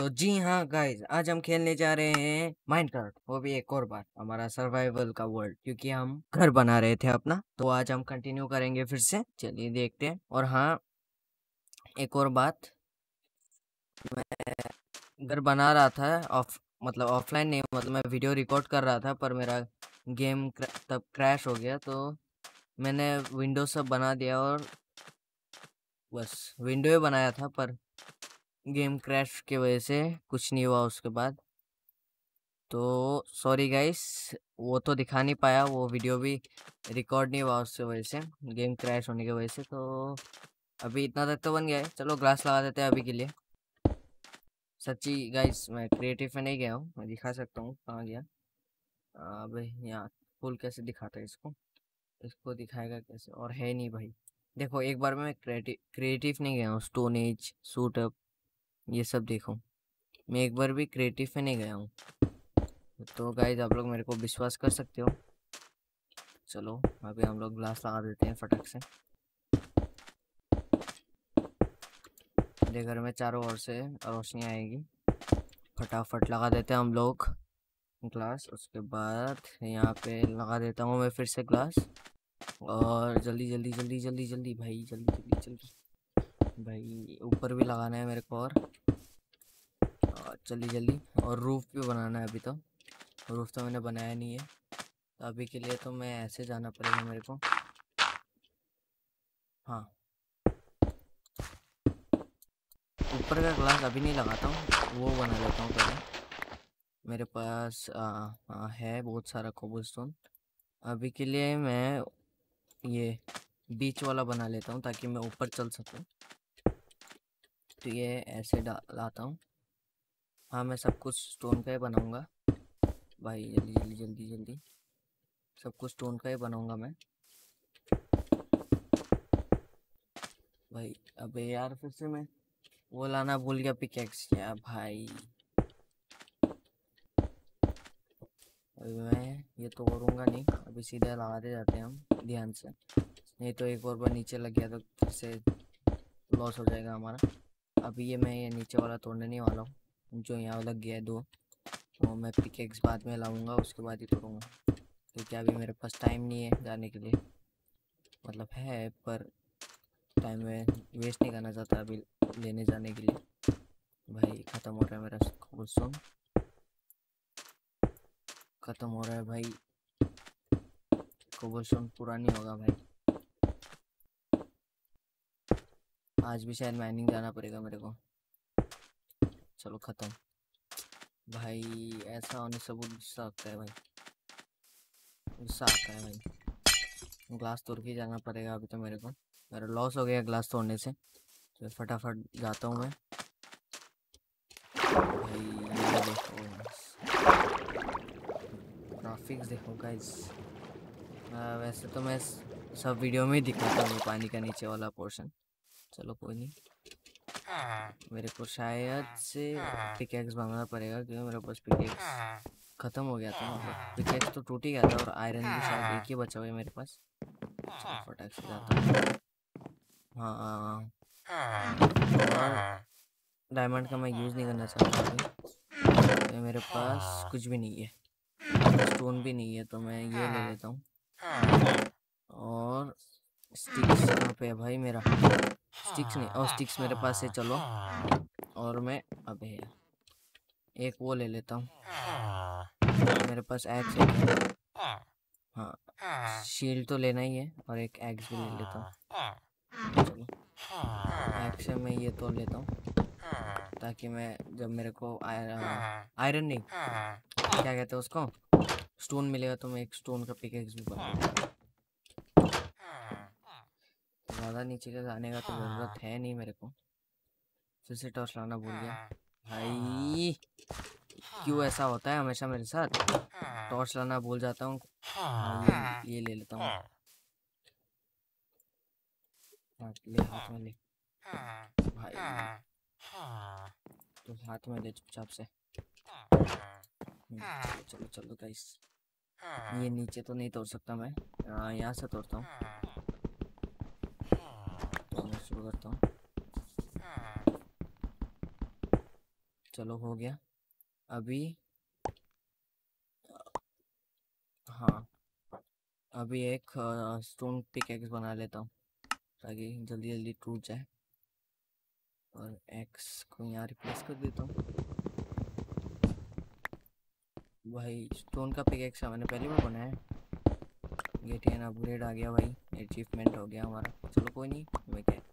तो जी हाँ गाइस, आज हम खेलने जा रहे हैं माइनक्राफ्ट, वो भी एक और बार हमारा सर्वाइवल का वर्ल्ड, क्योंकि हम घर बना रहे थे अपना। तो आज हम कंटिन्यू करेंगे फिर से, चलिए देखते हैं। और हाँ, एक और बात, मैं घर बना रहा था मतलब ऑफलाइन नहीं, मतलब मैं वीडियो रिकॉर्ड कर रहा था, पर मेरा गेम तब क्रैश हो गया। तो मैंने विंडो सब बना दिया और बस विंडो ही बनाया था, पर गेम क्रैश की वजह से कुछ नहीं हुआ उसके बाद। तो सॉरी गाइस, वो तो दिखा नहीं पाया, वो वीडियो भी रिकॉर्ड नहीं हुआ उसकी वजह से, गेम क्रैश होने की वजह से। तो अभी इतना तक तो बन गया है, चलो ग्लास लगा देते हैं अभी के लिए। सच्ची गाइस, मैं क्रिएटिव में नहीं गया हूँ, मैं दिखा सकता हूँ कहाँ गया। अबे यहाँ फुल कैसे दिखाता है इसको, इसको दिखाएगा कैसे, और है नहीं भाई। देखो, एक बार मैं क्रिएटिव नहीं गया हूँ, स्टोन एज सूट अप ये सब देखो, मैं एक बार भी क्रिएटिव में नहीं गया हूँ। तो गाइस, आप लोग मेरे को विश्वास कर सकते हो। चलो अभी हम लोग ग्लास लगा देते हैं फटक से। मेरे घर में चारों ओर से रोशनी आएगी, फटाफट लगा देते हैं हम लोग ग्लास। उसके बाद यहाँ पे लगा देता हूँ मैं फिर से ग्लास, और जल्दी जल्दी जल्दी जल्दी जल्दी भाई, जल्दी जल्दी जल्दी भाई, ऊपर भी लगाना है मेरे को, और जल्दी जल्दी। और रूफ भी बनाना है, अभी तो रूफ तो मैंने बनाया नहीं है। तो अभी के लिए तो मैं ऐसे जाना पड़ेगा मेरे को। हाँ, ऊपर का ग्लास अभी नहीं लगाता हूँ, वो बना लेता हूँ पहले। मेरे पास है बहुत सारा कोबलस्टोन। अभी के लिए मैं ये बीच वाला बना लेता हूँ ताकि मैं ऊपर चल सकूँ। तो ये ऐसे लाता हूँ। हाँ, मैं सब कुछ स्टोन का ही बनाऊँगा भाई, जल्दी जल्दी जल्दी जल्दी, सब कुछ स्टोन का ही बनाऊँगा मैं भाई। अबे यार, फिर से मैं वो लाना भूल गया, पिकेक्स यार भाई। अभी मैं ये तो करूँगा नहीं, अभी सीधे लगाते जाते हैं हम ध्यान से, नहीं तो एक और बार नीचे लग गया तो फिर से लॉस हो जाएगा हमारा। अभी ये नीचे वाला तोड़ने नहीं वाला हूँ, जो यहाँ लग गया है दो, वो मैं पिकेक्स बाद में लाऊंगा, उसके बाद ही तोड़ूंगा, क्योंकि अभी मेरे पास टाइम नहीं है जाने के लिए। मतलब है, पर टाइम में वेस्ट नहीं करना चाहता अभी लेने जाने के लिए। भाई ख़त्म हो रहा है मेरा कोबलस्टोन, ख़त्म हो रहा है भाई, कोबलस्टोन पूरा नहीं होगा भाई। आज भी शायद माइनिंग जाना पड़ेगा मेरे को। चलो ख़त्म भाई, ऐसा होने से बहुत गुस्सा आता है भाई, गुस्सा आता है भाई। ग्लास तोड़ के जाना पड़ेगा अभी तो मेरे को, मेरा लॉस हो गया ग्लास तोड़ने से। तो फटाफट जाता हूँ मैं भाई। ये देखो ग्राफिक्स देखो गाइस। वैसे तो मैं सब वीडियो में ही दिखाता हूँ पानी का नीचे वाला पोर्शन। चलो कोई नहीं, मेरे को शायद से पिकेक्स मंगाना पड़ेगा, क्योंकि मेरे पास पिकेक्स ख़त्म हो गया था, मतलब पिकेक्स तो टूट ही गया था, और आयरन भी शायद एक ही बचा हुआ है मेरे पास। चलो फटाक से जाता हूँ। हाँ, और डायमंड का मैं यूज़ नहीं करना चाहता अभी, तो मेरे पास कुछ भी नहीं है, स्टोन भी नहीं है, तो मैं ये ले लेता हूँ। और स्टिक्स कहाँ पे है भाई मेरा, स्टिक्स नहीं, और स्टिक्स मेरे पास है, चलो। और मैं अबे यार एक वो ले लेता हूँ, मेरे पास एग्स है। हाँ, शील्ड तो लेना ही है, और एक एग्स भी ले लेता हूँ। चलो एग्स से मैं ये तोड़ लेता हूँ, ताकि मैं जब मेरे को आयरन नहीं, क्या कहते हैं उसको, स्टोन मिलेगा, तो मैं एक स्टोन का पिकेक्स भी बना लूँगा। ज़्यादा नीचे का जाने का तो ज़रूरत है नहीं मेरे को। फिर से टॉर्च लाना भूल गया भाई, क्यों ऐसा होता है हमेशा मेरे साथ, टॉर्च लाना भूल जाता हूँ। ये ले लेता हूँ, ले हाथ में ले भाई, तो हाथ में ले चुपचाप से। चलो चलो चलो गाइस, ये नीचे तो नहीं तोड़ सकता मैं, यहाँ से तोड़ता हूँ, तो मैं शुरू करता हूँ। चलो हो गया। अभी हाँ, अभी एक स्टोन पिकेक्स बना लेता हूँ ताकि जल्दी जल्दी टूट जाए, और एक्स को यहाँ रिप्लेस कर देता हूँ। भाई स्टोन का पिकेक्स मैंने पहली बार बनाया है। गेट एन अपग्रेड आ गया भाई, अचीवमेंट हो गया हमारा। चलो कोई नहीं, मैं क्या,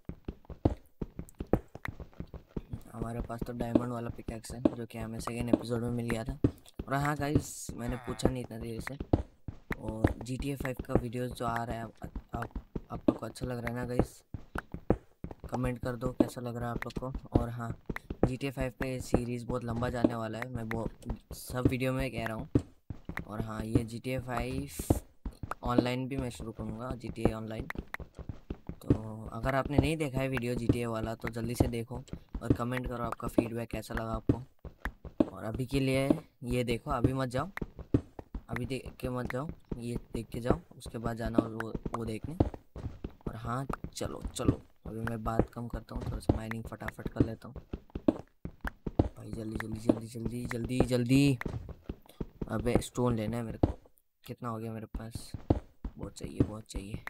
हमारे पास तो डायमंड वाला पिकेक्स है जो कि हमें सेकेंड एपिसोड में मिल गया था। और हाँ गाइस, मैंने पूछा नहीं इतना देर से, और GTA 5 का वीडियोस जो आ रहा है आप लोग को अच्छा लग रहा है ना गाइस? कमेंट कर दो कैसा लग रहा है आप लोग को। और हाँ, GTA 5 पे ये सीरीज़ बहुत लंबा जाने वाला है, मैं वो सब वीडियो में कह रहा हूँ। और हाँ, ये GTA 5 ऑनलाइन भी मैं शुरू करूँगा, GTA ऑनलाइन। तो अगर आपने नहीं देखा है वीडियो GTA वाला तो जल्दी से देखो और कमेंट करो आपका फीडबैक कैसा लगा आपको। और अभी के लिए ये देखो, अभी मत जाओ, अभी देख के मत जाओ, ये देख के जाओ, उसके बाद जाना वो देखने। और हाँ, चलो चलो अभी मैं बात कम करता हूँ, थोड़ा सा माइनिंग फटाफट कर लेता हूँ भाई। जल्दी जल्दी जल्दी जल्दी जल्दी जल्दी। अबे स्टोन लेना है मेरे को। कितना हो गया मेरे पास? बहुत चाहिए, बहुत चाहिए,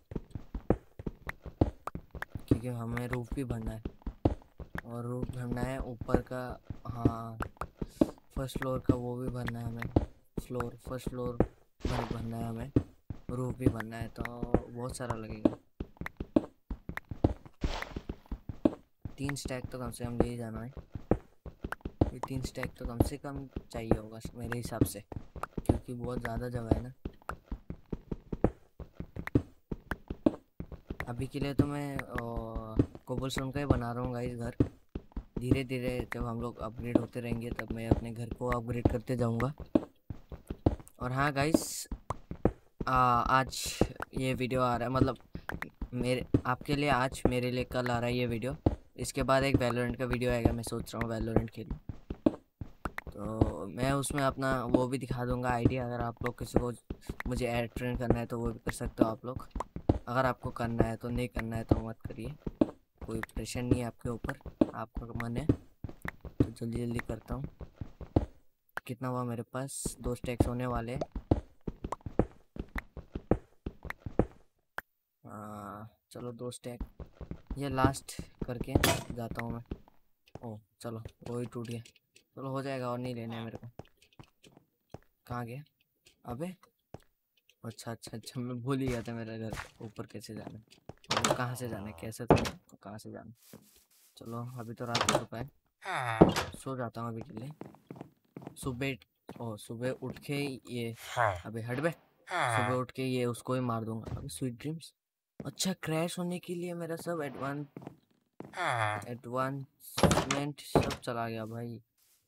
क्योंकि हमें रूफ भी भरना है, और रूफ भरना है ऊपर का। हाँ, फर्स्ट फ्लोर का वो भी भरना है हमें, फर्स्ट फ्लोर भरना है हमें, रूफ भी भरना है, तो बहुत सारा लगेगा। 3 स्टैक तो कम से कम ले ही जाना है, ये 3 स्टैक तो कम से कम चाहिए होगा मेरे हिसाब से, क्योंकि बहुत ज़्यादा जगह है ना। अभी के लिए तो मैं कोबलस्टोन का ही बना रहा हूँ गाइस घर। धीरे धीरे जब हम लोग अपग्रेड होते रहेंगे तब मैं अपने घर को अपग्रेड करते जाऊँगा। और हाँ गाइस, आज ये वीडियो आ रहा है, मतलब मेरे आपके लिए आज, मेरे लिए कल आ रहा है ये वीडियो। इसके बाद एक वैलोरेंट का वीडियो आएगा, मैं सोच रहा हूँ वैलोरेंट खेलूँ, तो मैं उसमें अपना वो भी दिखा दूंगा आईडिया। अगर आप लोग किसी को मुझे ऐड ट्रेन करना है तो वो भी कर सकते हो आप लोग। अगर आपको करना है तो, नहीं करना है तो मत करिए, कोई प्रेशर नहीं है आपके ऊपर, आपका मन है तो जल्दी जल्दी करता हूँ। कितना हुआ मेरे पास? 2 स्टैक्स होने वाले हैं। चलो 2 स्टैक, ये लास्ट करके जाता हूँ मैं। ओह चलो, वो ही टूट गया। चलो हो जाएगा, और नहीं लेना है मेरे को। कहाँ गया? अबे अच्छा अच्छा अच्छा, मैं भूल ही गया था मेरा घर ऊपर कैसे जाना है, मतलब कहाँ से जाना है, कैसे तो नहीं, तो कहाँ से जाना है। चलो अभी तो रात हो चुका है, सो जाता हूँ अभी के लिए। सुबह सुबह उठ के ये, अबे हट बे, सुबह उठ के ये उसको ही मार दूंगा। अभी स्वीट ड्रीम्स, अच्छा क्रैश होने के लिए मेरा सब एडवांसमेंट सब चला गया भाई,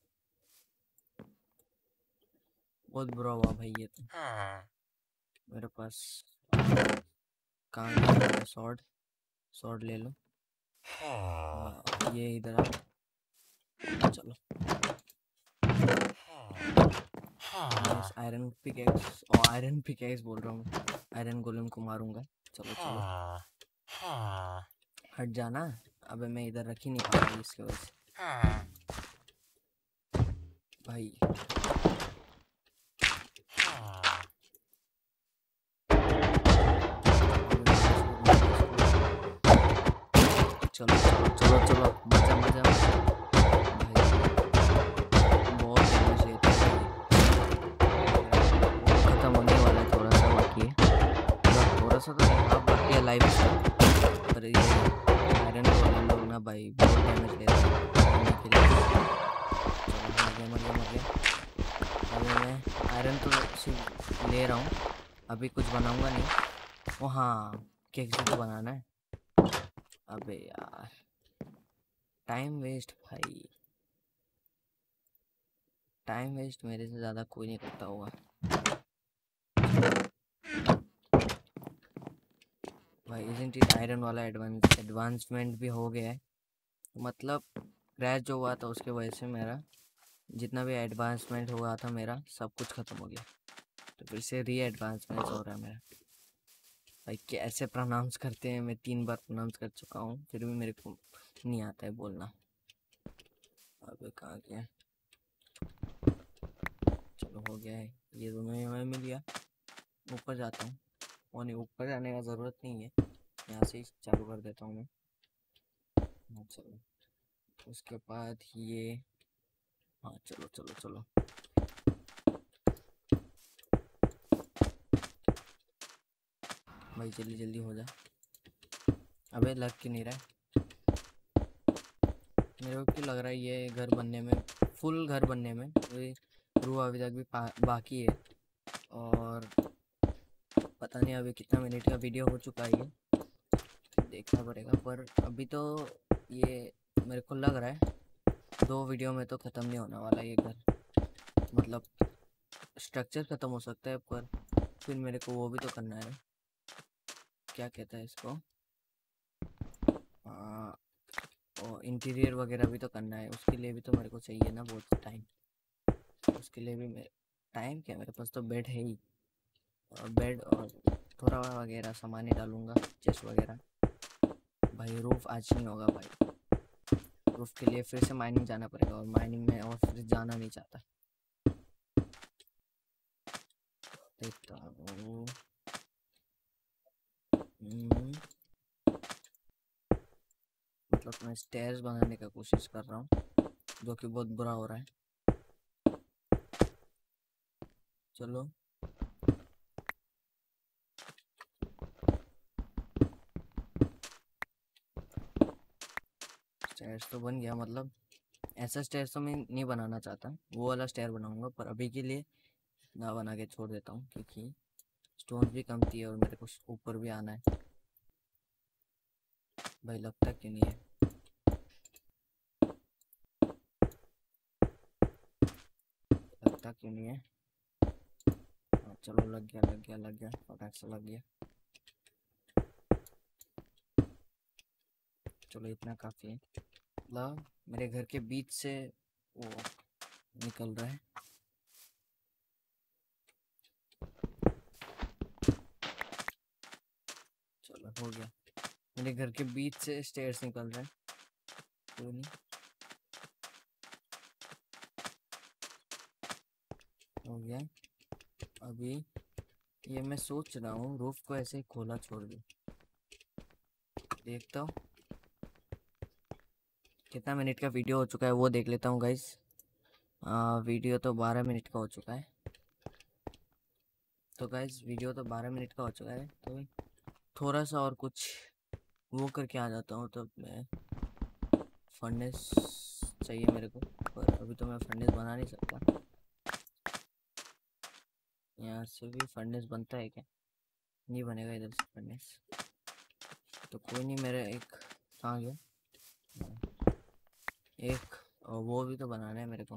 बहुत बुरा हुआ भाई ये तो। मेरे पास कहाँ गया सॉर्ड? सॉर्ड ले लो। ये इधर आ, चलो आयरन पिकेक्स, और आयरन पिकेक्स बोल रहा हूँ, आयरन गोलेम को मारूंगा। चलो चलो हट जाना। अबे मैं इधर रख ही नहीं पा रहा इसकी वजह से भाई। चलो चलो चलो चलो, मजा मजा भाई, बहुत डैमेज लेता है वो, खत्म होने वाला है, थोड़ा सा बाकी है, मतलब थोड़ा सा तो नहीं, हाफ बाकी है लाइफ का। पर ये आयरन गोलेम लोग ना भाई बहुत डैमेज लेते हैं होने के लिए। चलो मर गया मर गया मर गया। अभी मैं आयरन तो सिर्फ ले रहा हूँ, अभी कुछ बनाऊंगा नहीं। ओ हाँ, केक भी तो बनाना है। अबे यार, टाइम वेस्ट भाई, टाइम वेस्ट मेरे से ज़्यादा कोई नहीं करता होगा। भाई इजंट इट, आयरन वाला एडवांसमेंट भी हो गया है, मतलब क्रैश जो हुआ था उसके वजह से मेरा जितना भी एडवांसमेंट हुआ था मेरा सब कुछ ख़त्म हो गया, तो फिर से री एडवांसमेंट हो रहा है मेरा। भाई कैसे प्रोनाउंस करते हैं, मैं 3 बार प्रोनाउंस कर चुका हूँ फिर भी मेरे को नहीं आता है बोलना। अबे कहाँ गया? चलो हो गया है, ये दोनों हमें मिल गया। ऊपर जाता हूँ। और नहीं, ऊपर जाने का ज़रूरत नहीं है, यहाँ से ही चालू कर देता हूँ मैं। हाँ चलो, उसके बाद ये, हाँ चलो चलो चलो। भाई जल्दी जल्दी हो जा। अबे लग क्यों नहीं रहा है? मेरे को क्यों लग रहा है ये घर बनने में, फुल घर बनने में रूह अभी तक भी बाकी है। और पता नहीं अभी कितना मिनट का वीडियो हो चुका है, ये देखना पड़ेगा। पर अभी तो ये मेरे को लग रहा है 2 वीडियो में तो ख़त्म नहीं होने वाला ये घर। मतलब स्ट्रक्चर ख़त्म हो सकता है, पर फिर मेरे को वो भी तो करना है, क्या कहता है इसको, और इंटीरियर वगैरह भी तो करना है। उसके लिए भी तो मेरे को चाहिए ना बहुत टाइम। उसके लिए भी मेरे टाइम क्या, मेरे पास तो बेड है ही, और बेड और थोड़ा वगैरह सामान ही डालूंगा, चेस्ट वगैरह। भाई रूफ आज नहीं होगा भाई, रूफ के लिए फिर से माइनिंग जाना पड़ेगा, और माइनिंग में और फिर जाना नहीं चाहता। देखता हूँ। मतलब मैं स्टेयर्स बनाने का कोशिश कर रहा हूँ, जो कि बहुत बुरा हो रहा है। चलो स्टेयर्स तो बन गया। मतलब ऐसा स्टेयर्स तो मैं नहीं बनाना चाहता, वो वाला स्टेयर बनाऊंगा, पर अभी के लिए ना बना के छोड़ देता हूँ, क्योंकि स्टोन भी कम थी और मेरे को ऊपर भी आना है। भाई लगता क्यों नहीं है? लगता क्यों नहीं है? हाँ चलो लग गया लग गया लग गया, फटाक से लग गया। चलो इतना काफ़ी है। मतलब मेरे घर के बीच से वो निकल रहा है। चलो हो गया, मेरे घर के बीच से स्टेयर्स निकल रहे हैं। कोई नहीं, हो गया। अभी ये मैं सोच रहा हूँ रूफ को ऐसे ही खोला छोड़ दूँ। देखता हूँ कितना मिनट का वीडियो हो चुका है, वो देख लेता हूँ गाइस। वीडियो तो 12 मिनट का हो चुका है। तो गाइस वीडियो तो 12 मिनट का हो चुका है, तो थोड़ा सा और कुछ वो करके आ जाता हूँ। तो मैं फर्नेस चाहिए मेरे को, पर अभी तो मैं फर्नेस बना नहीं सकता। यहाँ से भी फर्नेस बनता है क्या? नहीं बनेगा इधर से फर्नेस। तो कोई नहीं, मेरा एक कहाँ गया, एक वो भी तो बनाना है मेरे को।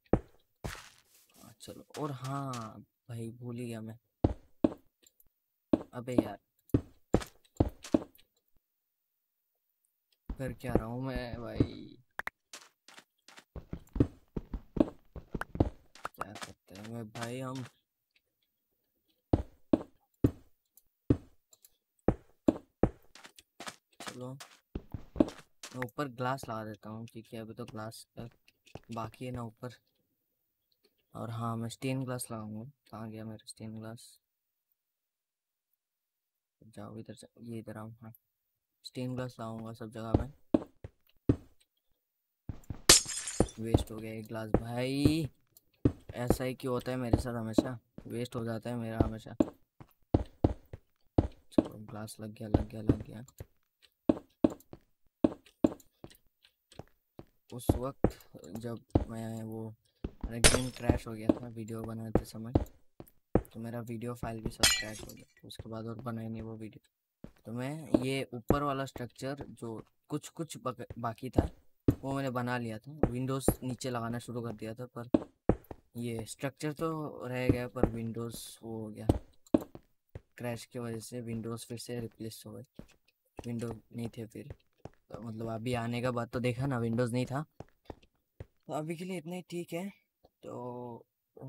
चलो, और हाँ भाई भूल ही गया मैं। अबे यार कर क्या रहा हूँ मैं भाई, क्या करते हैं मैं भाई हम। चलो मैं ऊपर ग्लास लगा देता हूँ, क्योंकि अभी तो ग्लास बाकी है ना ऊपर। और हाँ मैं स्टेन ग्लास लगाऊंगा। कहाँ गया मेरा स्टेन ग्लास? जाओ इधर से, ये इधर आओ। हाँ स्टेन ग्लास लगाऊंगा सब जगह में। वेस्ट हो गया एक ग्लास भाई, ऐसा ही क्यों होता है मेरे साथ, हमेशा वेस्ट हो जाता है मेरा हमेशा। चलो ग्लास लग गया लग गया लग गया। उस वक्त जब मैं वो मेरा गेम क्रैश हो गया था वीडियो बनाते समय, तो मेरा वीडियो फाइल भी सब क्रैश हो गया, तो उसके बाद और बनाई नहीं वो वीडियो। तो मैं ये ऊपर वाला स्ट्रक्चर जो कुछ कुछ बाकी था, वो मैंने बना लिया था। विंडोज़ नीचे लगाना शुरू कर दिया था, पर ये स्ट्रक्चर तो रह गया, पर विंडोज़ वो हो गया क्रैश की वजह से। विंडोज़ फिर से रिप्लेस हो गए, विंडो नहीं थे फिर। तो मतलब अभी आने का बाद तो देखा ना, विंडोज़ नहीं था। तो अभी के लिए इतना ही ठीक है। तो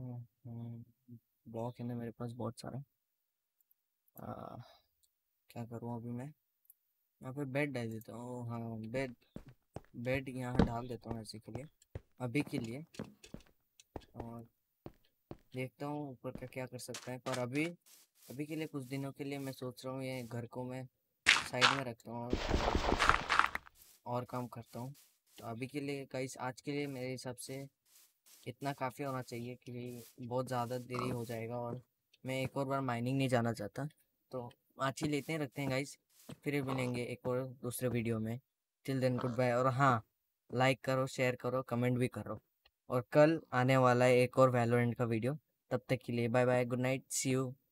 ब्लॉक है ना मेरे पास बहुत सारा। आ, क्या करूँ अभी मैं? यहाँ पे बेड डाल देता हूँ। हाँ बेड, बेड यहाँ डाल देता हूँ ऐसे के लिए। अभी के लिए। और देखता हूँ ऊपर का क्या कर सकता है, पर अभी अभी के लिए कुछ दिनों के लिए मैं सोच रहा हूँ ये घर को मैं साइड में रखता हूँ और कुछ और काम करता हूँ। तो अभी के लिए गाइस, आज के लिए मेरे हिसाब से इतना काफ़ी होना चाहिए कि बहुत ज़्यादा देरी हो जाएगा और मैं एक और बार माइनिंग नहीं जाना चाहता। तो आज ही लेते हैं, रखते हैं गाइस, फिर मिलेंगे एक और दूसरे वीडियो में। Till then good bye. और हाँ, लाइक करो, शेयर करो, कमेंट भी करो। और कल आने वाला है एक और वैलोरेंट का वीडियो। तब तक के लिए bye bye, good night, see you.